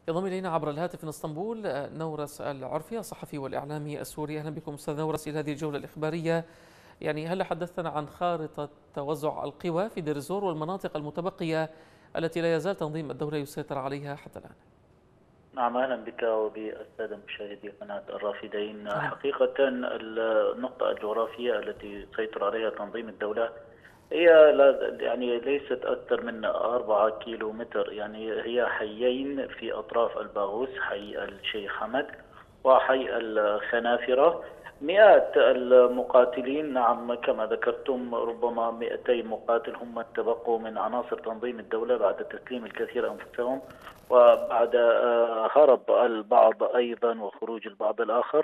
ينضم إلينا عبر الهاتف من اسطنبول نورس العرفي الصحفي والإعلامي السوري. أهلا بكم أستاذ نورس إلى هذه الجولة الإخبارية. هل حدثنا عن خارطة توزع القوى في دير الزور والمناطق المتبقية التي لا يزال تنظيم الدولة يسيطر عليها حتى الآن؟ نعم، أهلا بك وبالسادة مشاهدي قناة الرافدين. أهلا. حقيقة النقطة الجغرافية التي يسيطر عليها تنظيم الدولة هي يعني ليست أكثر من 4 كيلو متر، يعني هي حيين في أطراف الباغوس، حي الشيخ حمد وحي الخنافرة. مئات المقاتلين، نعم كما ذكرتم، ربما 200 مقاتل هم تبقوا من عناصر تنظيم الدولة بعد تسليم الكثير أنفسهم، وبعد هرب البعض أيضا وخروج البعض الآخر.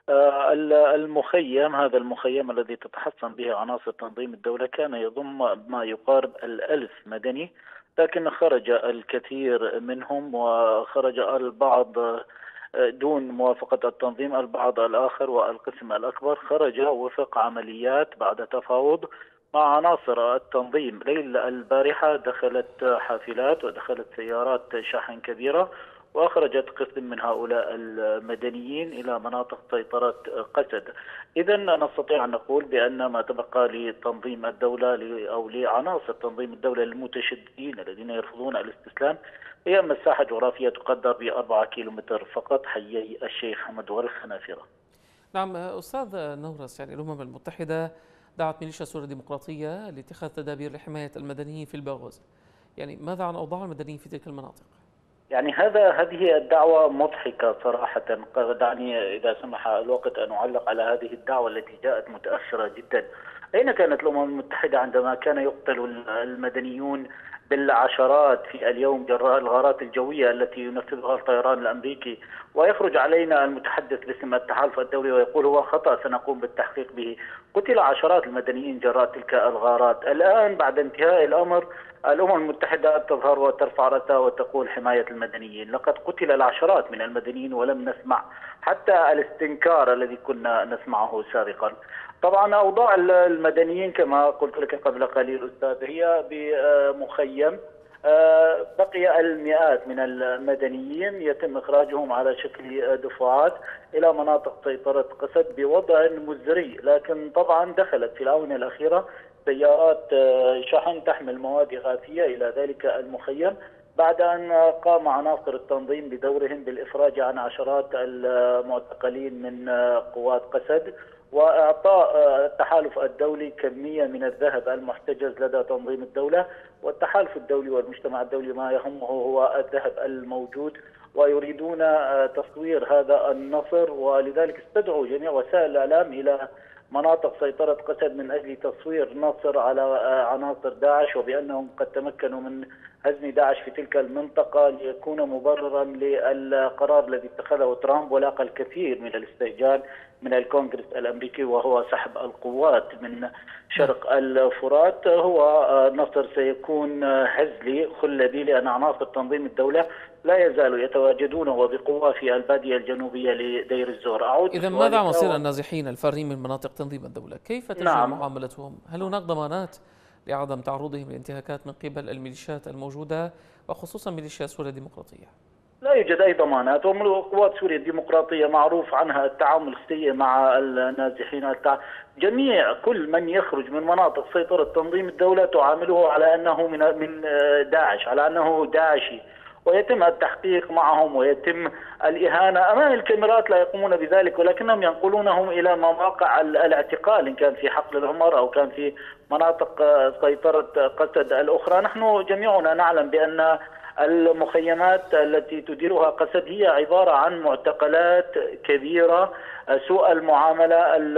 المخيم، هذا المخيم الذي تتحصن به عناصر تنظيم الدولة كان يضم ما يقارب 1000 مدني، لكن خرج الكثير منهم وخرج البعض دون موافقة التنظيم. البعض الآخر والقسم الأكبر خرج وفق عمليات بعد تفاوض مع عناصر التنظيم. ليل البارحة دخلت حافلات ودخلت سيارات شحن كبيرة وأخرجت قسم من هؤلاء المدنيين إلى مناطق سيطرة قسد. إذا نستطيع أن نقول بأن ما تبقى لتنظيم الدولة أو لعناصر تنظيم الدولة المتشددين الذين يرفضون الاستسلام هي مساحة جغرافية تقدر ب4 كيلومتر فقط، حيي الشيخ حمد والخنافرة. نعم أستاذ نورس، الأمم المتحدة دعت ميليشيا سوريا الديمقراطية لاتخاذ تدابير لحماية المدنيين في الباغوز. ماذا عن أوضاع المدنيين في تلك المناطق؟ يعني هذه الدعوة مضحكة صراحة. دعني إذا سمح الوقت أن أعلق على هذه الدعوة التي جاءت متأخرة جدا. أين كانت الأمم المتحدة عندما كان يقتل المدنيون بالعشرات في اليوم جراء الغارات الجوية التي ينفذها الطيران الأمريكي، ويخرج علينا المتحدث باسم التحالف الدولي ويقول هو خطأ سنقوم بالتحقيق به؟ قتل عشرات المدنيين جراء تلك الغارات. الآن بعد انتهاء الأمر الأمم المتحدة تظهر وترفع رأسها وتقول حماية المدنيين. لقد قتل العشرات من المدنيين ولم نسمع حتى الاستنكار الذي كنا نسمعه سابقا. طبعا أوضاع المدنيين كما قلت لك قبل قليل أستاذ هي بمخيم. بقي المئات من المدنيين يتم إخراجهم على شكل دفعات إلى مناطق سيطرة قسد بوضع مزري، لكن طبعا دخلت في الآونة الأخيرة سيارات شحن تحمل مواد إغاثية إلى ذلك المخيم بعد أن قام عناصر التنظيم بدورهم بالإفراج عن عشرات المعتقلين من قوات قسد، وإعطاء التحالف الدولي كمية من الذهب المحتجز لدى تنظيم الدولة. والتحالف الدولي والمجتمع الدولي ما يهمه هو الذهب الموجود، ويريدون تصوير هذا النصر، ولذلك استدعوا جميع وسائل الإعلام إلى مناطق سيطرة قسد من أجل تصوير نصر على عناصر داعش، وبأنهم قد تمكنوا من هزم داعش في تلك المنطقة ليكون مبررا للقرار الذي اتخذه ترامب ولاقى الكثير من الاستئجال من الكونغرس الأمريكي، وهو سحب القوات من شرق الفرات. هو نصر سيكون هزلي خلدي، لأن عناصر تنظيم الدولة لا يزالوا يتواجدون وبقوة في البادية الجنوبية لدير الزور. إذا ماذا مصير النازحين الفارين من مناطق تنظيم الدولة؟ كيف تجري نعم. معاملتهم؟ هل هناك ضمانات لعدم تعرضهم لانتهاكات من قبل الميليشيات الموجودة وخصوصا ميليشيا سوريا الديمقراطية؟ لا يوجد أي ضمانات، وقوات سوريا الديمقراطية معروف عنها التعامل السيء مع النازحين. جميع كل من يخرج من مناطق سيطرة تنظيم الدولة تعامله على أنه من داعش، على أنه داعشي، ويتم التحقيق معهم ويتم الإهانة أمام الكاميرات. لا يقومون بذلك ولكنهم ينقلونهم إلى مواقع الاعتقال إن كان في حقل العمر أو كان في مناطق سيطرة قسد الأخرى. نحن جميعنا نعلم بأن المخيمات التي تديرها قسد هي عبارة عن معتقلات كبيرة، سوء المعاملة،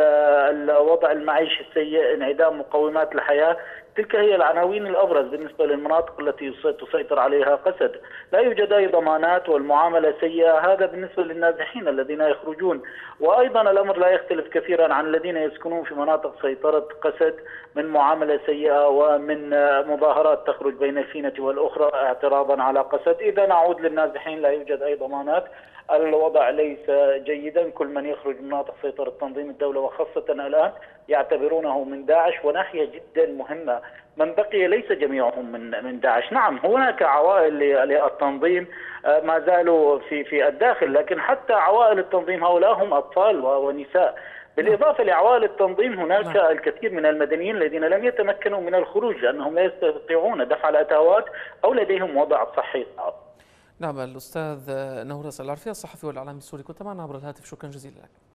الوضع المعيشي السيء، انعدام مقومات الحياة. تلك هي العناوين الأبرز بالنسبة للمناطق التي تسيطر عليها قسد. لا يوجد أي ضمانات والمعاملة سيئة، هذا بالنسبة للنازحين الذين يخرجون. وأيضا الأمر لا يختلف كثيرا عن الذين يسكنون في مناطق سيطرة قسد من معاملة سيئة ومن مظاهرات تخرج بين الفينة والأخرى اعتراضا على قسد. إذا نعود للنازحين لا يوجد أي ضمانات. الوضع ليس جيدا. كل من يخرج من مناطق سيطرة تنظيم الدولة وخاصة الآن يعتبرونه من داعش، وناحية جدا مهمة، من بقي ليس جميعهم من داعش. نعم هناك عوائل للتنظيم ما زالوا في الداخل، لكن حتى عوائل التنظيم هؤلاء هم أطفال ونساء. بالإضافة لعوائل التنظيم هناك الكثير من المدنيين الذين لم يتمكنوا من الخروج لأنهم لا يستطيعون دفع الأتاوات أو لديهم وضع صحي صعب. نعم، الأستاذ نورس العرفي الصحفي والإعلامي السوري، كنت معنا عبر الهاتف، شكرا جزيلا لك.